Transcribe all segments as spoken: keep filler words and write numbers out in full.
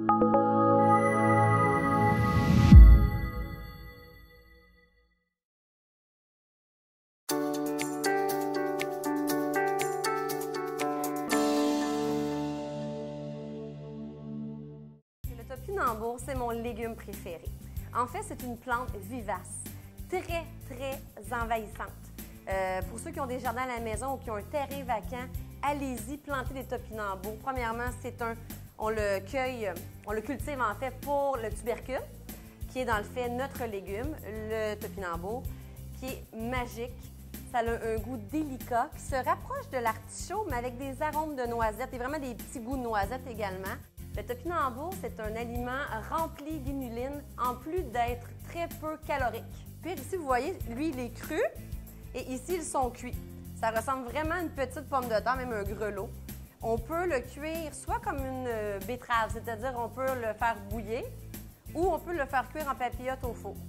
Le topinambour, c'est mon légume préféré. En fait, c'est une plante vivace, très, très envahissante. Euh, pour ceux qui ont des jardins à la maison ou qui ont un terrain vacant, allez-y, plantez des topinambours. Premièrement, c'est un, on le cueille, on le cultive en fait pour le tubercule, qui est dans le fait notre légume, le topinambour, qui est magique. Ça a un goût délicat qui se rapproche de l'artichaut, mais avec des arômes de noisettes et vraiment des petits goûts de noisettes également. Le topinambour, c'est un aliment rempli d'inuline, en plus d'être très peu calorique. Puis ici, vous voyez, lui, il est cru et ici, ils sont cuits. Ça ressemble vraiment à une petite pomme de terre, même un grelot. On peut le cuire soit comme une betterave, c'est-à-dire on peut le faire bouillir ou on peut le faire cuire en papillote au four.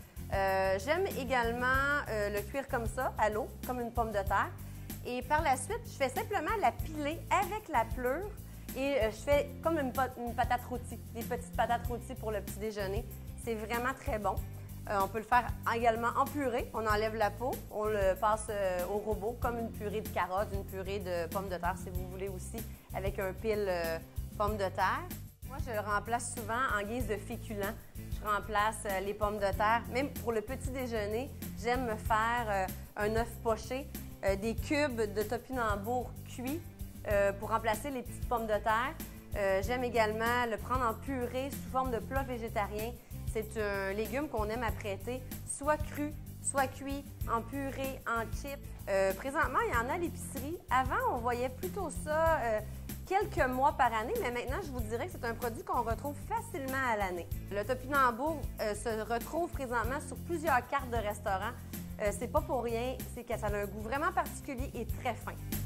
Euh, J'aime également euh, le cuire comme ça, à l'eau, comme une pomme de terre. Et par la suite, je fais simplement la piler avec la pleure. Et je fais comme une, une patate rôtie, des petites patates rôties pour le petit déjeuner. C'est vraiment très bon. Euh, on peut le faire également en purée. On enlève la peau, on le passe euh, au robot comme une purée de carottes, une purée de pommes de terre si vous voulez aussi, avec un pile euh, pommes de terre. Moi, je le remplace souvent en guise de féculent. Je remplace euh, les pommes de terre. Même pour le petit déjeuner, j'aime me faire euh, un œuf poché, euh, des cubes de topinambour cuits, Euh, pour remplacer les petites pommes de terre. Euh, J'aime également le prendre en purée sous forme de plat végétarien. C'est un légume qu'on aime apprêter, soit cru, soit cuit, en purée, en chips. Euh, présentement, il y en a à l'épicerie. Avant, on voyait plutôt ça euh, quelques mois par année, mais maintenant, je vous dirais que c'est un produit qu'on retrouve facilement à l'année. Le topinambour euh, se retrouve présentement sur plusieurs cartes de restaurants. Euh, c'est pas pour rien, c'est que ça a un goût vraiment particulier et très fin.